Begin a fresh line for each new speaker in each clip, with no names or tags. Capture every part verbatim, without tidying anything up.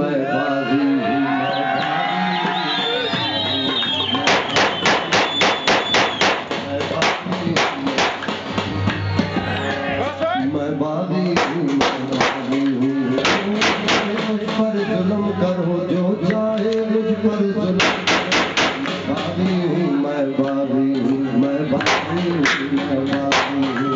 मैं बागी हूँ, मैं बागी हूँ, मैं बागी हूँ। मुझ पर जुल्म करो जो चाहे, मुझ पर जुल्म बागी हूँ, मैं बागी हूँ, मैं बागी हूँ, मैं बागी हूँ।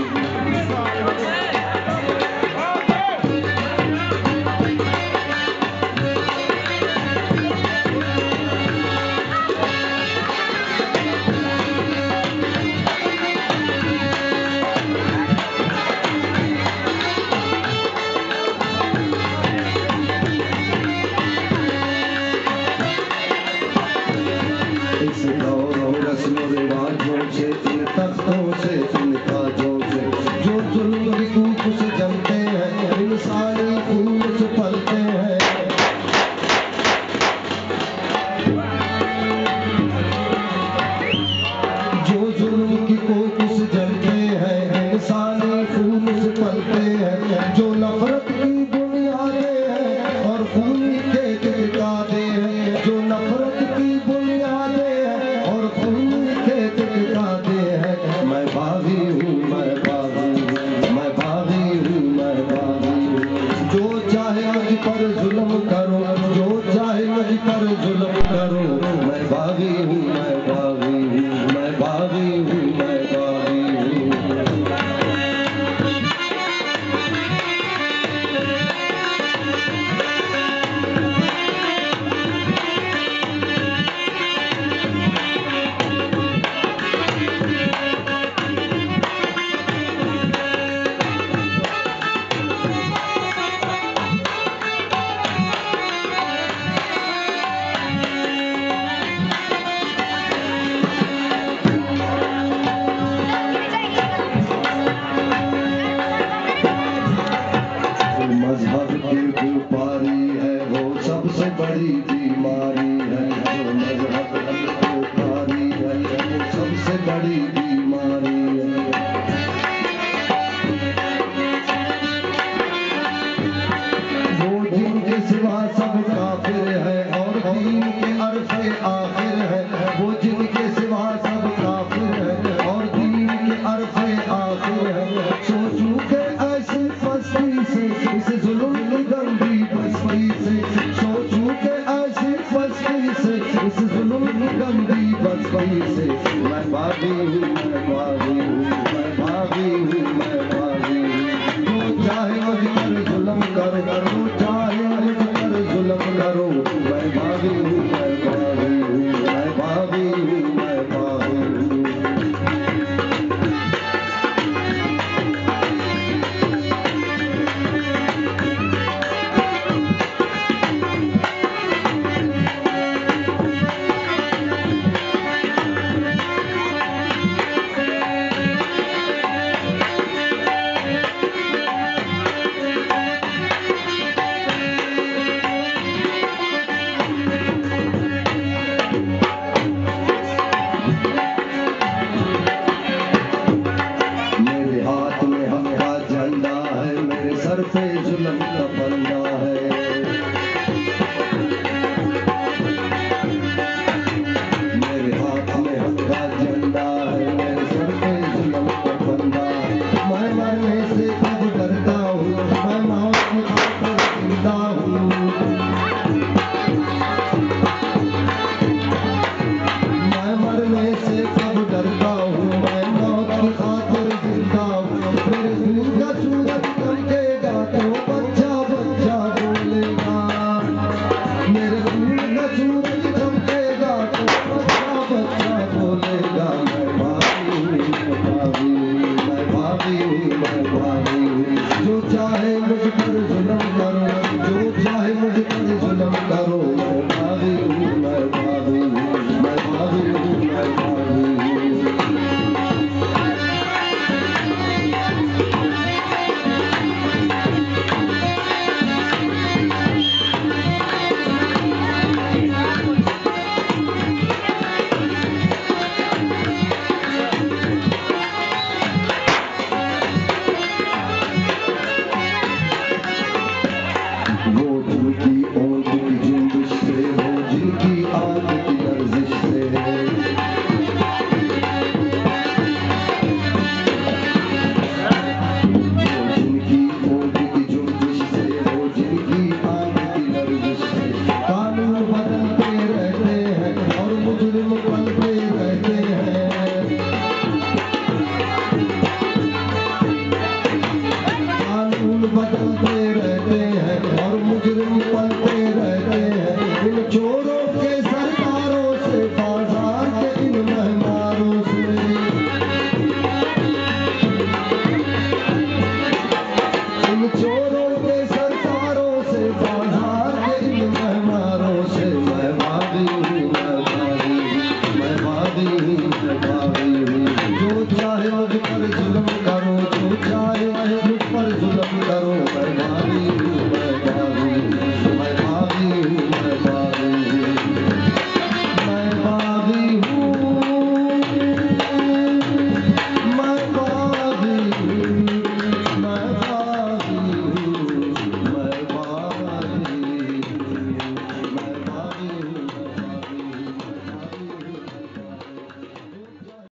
इस दौर और रस्म रिवाजों से, इन तख्तों से, इन ताजों से, जो जुल्म की कूक से जमते हैं, इंसानी खून से पलते हैं। जो जुल्म की कूक से जमते हैं, इंसानी खून से पलते हैं। जो नफरत की बुनियादें हैं और खून के ठिकाने हैं। जो नफरत की बुनियादें हैं और खून के ठिकाने हैं। मैं बागी हूँ, मैं बागी हूँ, मैं बागी हूँ, मैं बागी हूँ। जो चाहे मुझ पर जुल्म करो, जो चाहे मुझ पर जुल्म करो, मैं बागी हूँ, मैं बागी हूँ, मैं बागी हूँ, मैं बागी हूँ। मजहब की व्यापारी है वो सबसे बड़ी बीमारी है। जो मजहब की व्यापारी है वो सबसे बड़ी बीमारी है। वो जिनके सिवा सब काफिर है और दीन के अरफे आखिर है। वो जिनके सिवा सब काफिर है और दीन के अरफे आखिर है। सोचू के ऐसी पस्ती से, इस जुल्म की गंदी बस्ती से, सोचू के ऐसी पस्ती से, इस जुल्म की गंदी बस्ती से। मैं बागी हूँ, मैं बागी हूँ, मैं बागी हूँ, मैं बागी हूँ। जो चाहे मुझ पर जुल्म करो, जो चाहे मुझ पर जुल्म करो, मैं बागी हूँ, मैं बागी हूँ, मैं बागी हूँ, मैं बागी हूँ। मेरे हाथ में हक का झंडा है, मेरे सर पे जुल्म का फंदा है। मेरे हाथ में हक का झंडा है, मेरे सर पे जुल्म का फंदा है। मैं मरने से कब डरता हूँ, मैं मौत की खातिर जिंदा हूँ। मैं मरने से कब डरता हूँ, मैं मौत की खातिर जिंदा हूँ। मेरे दिल का सूरज चमकेगा तो बच्चा बच्चा बोलेगा। मेरे दिल का सूरज चमकेगा तो बच्चा बच्चा बोलेगा। मैं बागी हूँ, मैं बागी हूँ, मैं बागी हूँ, मैं बागी हूँ। जो चाहे मुझ पर जुल्म करो, जो चाहे मुझ पर जुल्म करो, मैं बागी हूँ, मैं बागी हूँ, मैं बागी हूँ, मैं बागी हूँ। वो जिनकी ओंठ पल